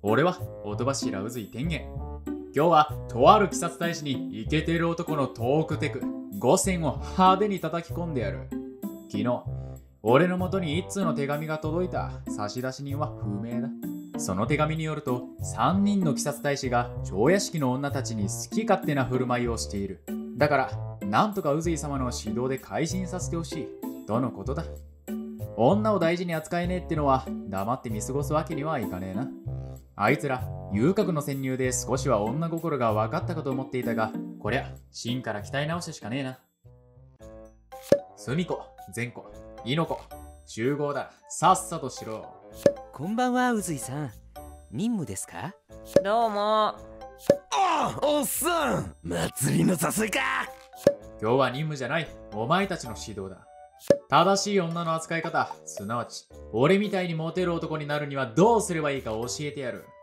俺は音柱宇髄天元。今日はとある鬼殺大使にイケてる男のトークテク5選を派手に叩き込んでやる。昨日、俺の元に一通の手紙が届いた。差出人は不明だ。その手紙によると、3人の鬼殺大使が蝶屋敷の女たちに好き勝手な振る舞いをしている。だから、なんとか宇髄様の指導で改心させてほしい。とのことだ。女を大事に扱えねえってのは黙って見過ごすわけにはいかねえな。あいつら遊郭の潜入で少しは女心が分かったかと思っていたが、こりゃ芯から鍛え直すしかねえな。隅子、善子、猪子、集合だ。さっさとしろ。 こんばんは、宇髄さん。任務ですか？ どうも。 おっさん、祭りの誘いか。 今日は任務じゃない。お前たちの指導だ。正しい女の扱い方、すなわち俺みたいにモテる男になるにはどうすればいいか教えてやる。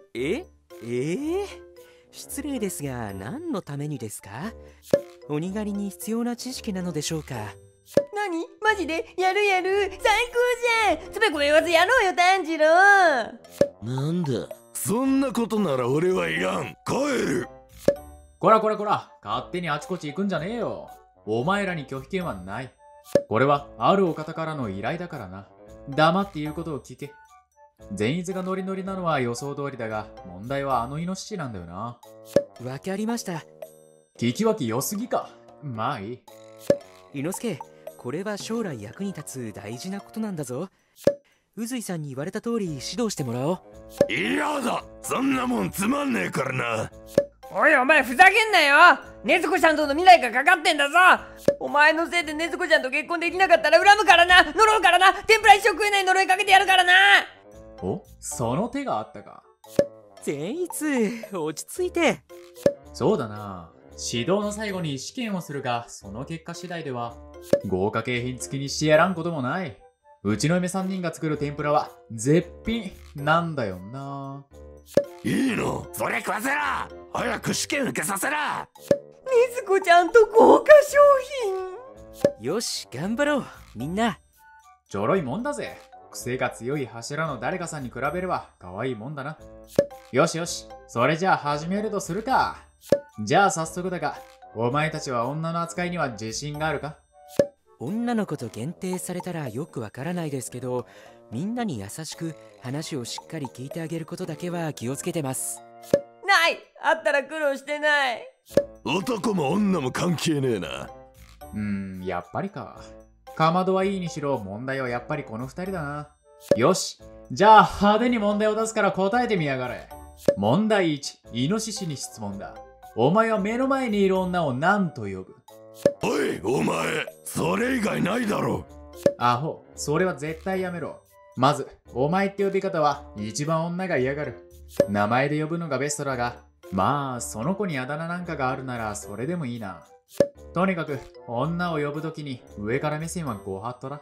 失礼ですが、何のためにですか？鬼狩りに必要な知識なのでしょうか？ 何？マジで？やる最高じゃん。つべこべ言わずやろうよ、炭治郎。 なんだ、そんなことなら俺はいらん。帰る。 こら、勝手にあちこち行くんじゃねえよ。お前らに拒否権はない。これはあるお方からの依頼だからな。黙って言うことを聞け。善逸がノリノリなのは予想通りだが、問題はあのイノシシなんだよな。 わかりました。 聞き分け良すぎか。まあいい。 伊之助、これは将来役に立つ大事なことなんだぞ。宇髄さんに言われた通り指導してもらおう。 嫌だ、そんなもんつまんねえからな。 おいお前ふざけんなよ。禰豆子ちゃんとの未来がかかってんだぞ。お前のせいで禰豆子ちゃんと結婚できなかったら恨むからな。呪うからな。天ぷら一生食えない呪いかけてやるからな。 お、その手があったか。 善逸、落ち着いて。 そうだな。指導の最後に試験をするが、その結果次第では豪華景品付きにしてやらんこともない。うちの嫁3人が作る天ぷらは絶品なんだよな。 いいの、それ食わせろ。早く試験受けさせろ。 禰豆子ちゃんと豪華商品。 よし、頑張ろうみんな。 ちょろいもんだぜ。癖が強い柱の誰かさんに比べれば可愛いもんだな。よし、それじゃあ始めるとするか。じゃあ早速だが、お前たちは女の扱いには自信があるか？ 女の子と限定されたらよくわからないですけど、みんなに優しく話をしっかり聞いてあげることだけは気をつけてます。 ない。あったら苦労してない。 男も女も関係ねえな。 やっぱりか。かまどはいいにしろ問題はやっぱりこの二人だな。よし、じゃあ派手に問題を出すから答えてみやがれ。問題1、イノシシに質問だ。お前は目の前にいる女を何と呼ぶ？ おい、お前、それ以外ないだろ。 アホ、それは絶対やめろ。まず、お前って呼び方は一番女が嫌がる。名前で呼ぶのがベストだが、まあ、その子にあだ名なんかがあるならそれでもいいな。とにかく、女を呼ぶときに上から目線はご法度だ。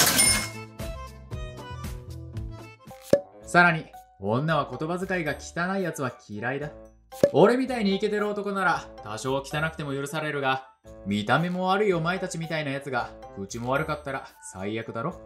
さらに、女は言葉遣いが汚いやつは嫌いだ。俺みたいにイケてる男なら多少汚くても許されるが、見た目も悪いお前たちみたいなやつが口も悪かったら最悪だろ。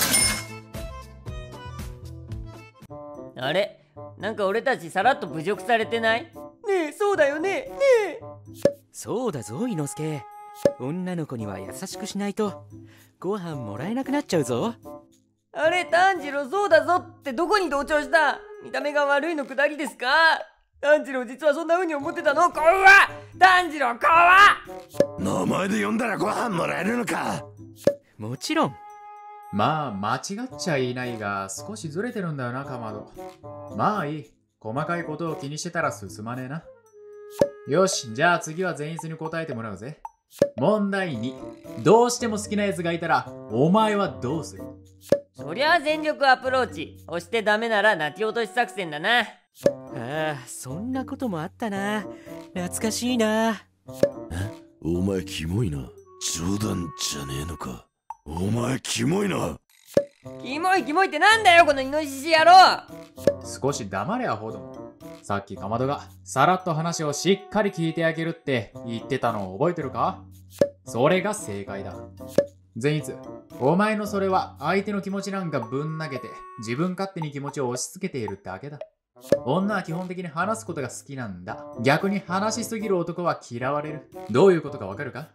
あれ？なんか俺たちさらっと侮辱されてない？ねえ、そうだよね。 そうだぞ、伊之助。女の子には優しくしないとご飯もらえなくなっちゃうぞ。 あれ、炭治郎そうだぞってどこに同調した？見た目が悪いのくだりですか？炭治郎実はそんな風に思ってたの？こわ！炭治郎こわ！ 名前で呼んだらご飯もらえるのか？ もちろん。 まあ間違っちゃいないが少しずれてるんだよな、かまど。まあいい。細かいことを気にしてたら進まねえな。よし、じゃあ次は全員に答えてもらうぜ。問題2。どうしても好きなやつがいたらお前はどうする？ そりゃあ全力アプローチ。押してダメなら泣き落とし作戦だな。 ああ、そんなこともあったな。懐かしいな。 お前キモいな。冗談じゃねえのか。お前キモいな。 キモいってなんだよ、このイノシシ野郎。 少し黙れアホども。さっきかまどがさらっと話をしっかり聞いてあげるって言ってたのを覚えてるか？それが正解だ。善逸、お前のそれは相手の気持ちなんかぶん投げて自分勝手に気持ちを押し付けているだけだ。 女は基本的に話すことが好きなんだ。逆に話しすぎる男は嫌われる。どういうことかわかるか？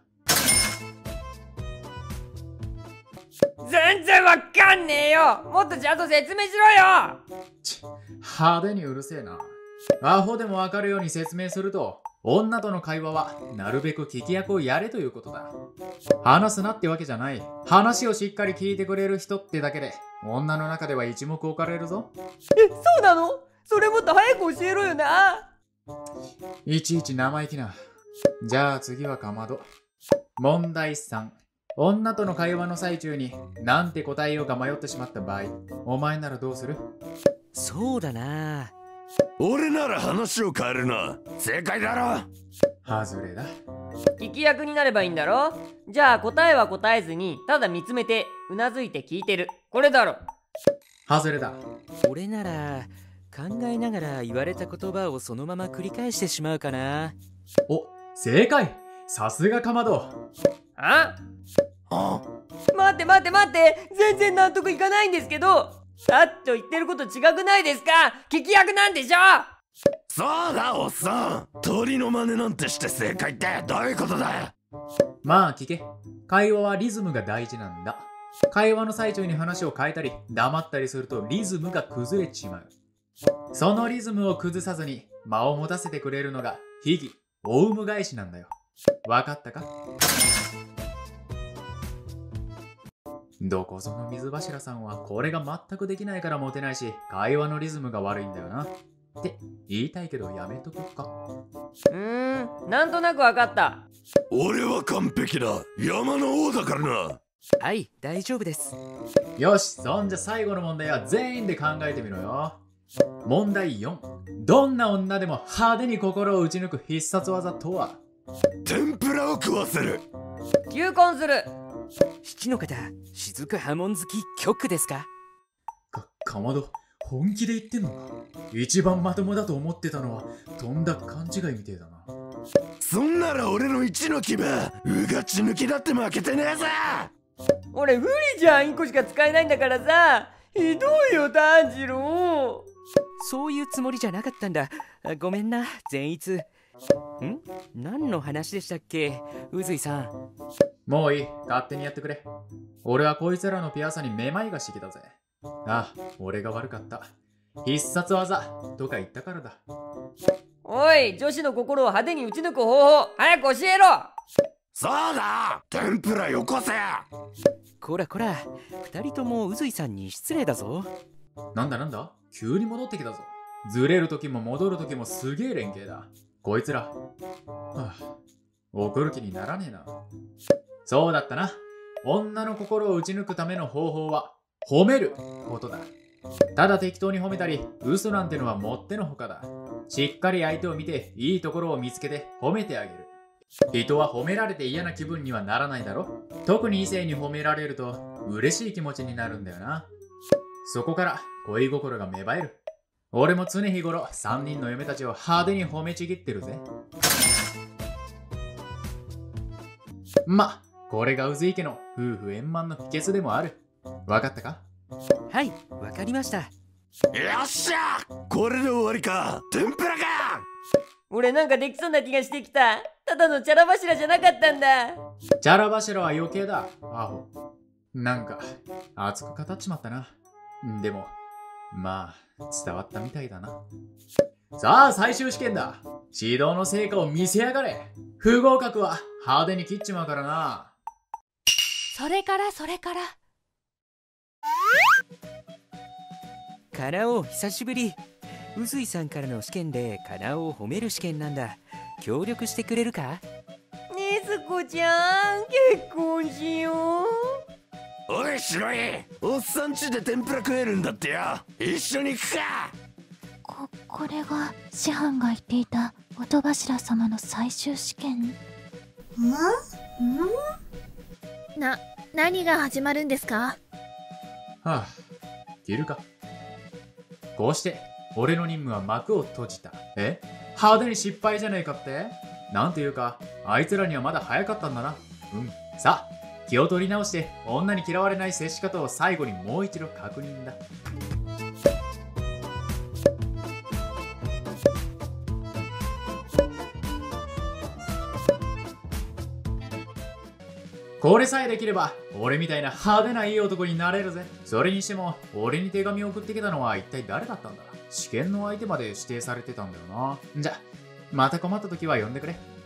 全然わかんねえよ。もっとちゃんと説明しろよ。 派手にうるせえな。アホでもわかるように説明すると、女との会話はなるべく聞き役をやれということだ。話すなってわけじゃない。話をしっかり聞いてくれる人ってだけで女の中では一目置かれるぞ。 そうなの？それもっと早く教えろよな。 いちいち生意気な。じゃあ次はかまど。問題3。女との会話の最中になんて答えようか迷ってしまった場合、お前ならどうする？ そうだな。 俺なら話を変えるな。正解だろ。 外れだ。 聞き役になればいいんだろ。じゃあ答えは答えずにただ見つめてうなずいて聞いてる。これだろ。 外れだ。 俺なら考えながら言われた言葉をそのまま繰り返してしまうかな。 お、正解。さすがかまど。 あ？ あ、 待って全然納得いかないんですけど。さっと言ってること違くないですか？聞き役なんでしょ。 そうだおっさん。鳥の真似なんてして正解ってどういうことだ？ まあ聞け。会話はリズムが大事なんだ。会話の最中に話を変えたり黙ったりするとリズムが崩れちまう。そのリズムを崩さずに間を持たせてくれるのが秘技、オウム返しなんだよ。わかったか？どこぞの水柱さんはこれが全くできないからモテないし、会話のリズムが悪いんだよなって言いたいけどやめとくか。 なんとなくわかった。 俺は完璧だ。山の王だからな。 はい、大丈夫です。 よし、そんじゃ最後の問題は全員で考えてみろよ。問題4。どんな女でも派手に心を打ち抜く必殺技とは？ 天ぷらを食わせる。 求婚する。 七の方、雫波紋好き局ですか？ かまど、本気で言ってんのか？一番まともだと思ってたのはとんだ勘違いみてえだな。 そんなら俺の一の牙、うがち抜きだって負けてねえぜ。 俺無理じゃん。1個しか使えないんだからさ。ひどいよ炭治郎。 そういうつもりじゃなかったんだ。ごめんな善逸。何の話でしたっけ、宇髄さん。 もういい、勝手にやってくれ。俺はこいつらのピアサにめまいがしてきたぜ。ああ、俺が悪かった。必殺技とか言ったからだ。 おい、女子の心を派手に打ち抜く方法早く教えろ。 そうだ、天ぷらよこせ。 こらこら、二人とも宇髄さんに失礼だぞ。 なんだ急に戻ってきたぞ。ずれる時も戻る時もすげえ連携だ。こいつら、怒る気にならねえな。そうだったな。女の心を打ち抜くための方法は褒めることだ。ただ適当に褒めたり嘘なんてのはもってのほかだ。しっかり相手を見ていいところを見つけて褒めてあげる。人は褒められて嫌な気分にはならないだろ。特に異性に褒められると嬉しい気持ちになるんだよな。そこから恋心が芽生える。俺も常日頃3人の嫁たちを派手に褒めちぎってるぜ。これが宇髄家の夫婦円満の秘訣でもある。わかったか？ はい、わかりました。 よっしゃ、これで終わりか。天ぷらか。 俺なんかできそうな気がしてきた。ただのチャラ柱じゃなかったんだ。 チャラ柱は余計だ、アホ。なんか熱く語っちまったな。でも伝わったみたいだな。さあ最終試験だ。指導の成果を見せやがれ。不合格は派手に切っちまうからな。 それからカナオ、久しぶり。宇髄さんからの試験でカナオを褒める試験なんだ。協力してくれるか？ ねずこちゃん、結婚しよう。 おい白い、おっさんちで天ぷら食えるんだってよ。一緒に行くか。 これが師範が言っていた音柱様の最終試験。何が始まるんですか？ 切るか。こうして俺の任務は幕を閉じた。派手に失敗じゃねえかって？なんていうかあいつらにはまだ早かったんだな。さあ気を取り直して女に嫌われない接し方を最後にもう一度確認だ。 これさえできれば、俺みたいな派手ないい男になれるぜ。それにしても、俺に手紙を送ってきたのは一体誰だったんだ？試験の相手まで指定されてたんだよな。じゃ、また困った時は呼んでくれ。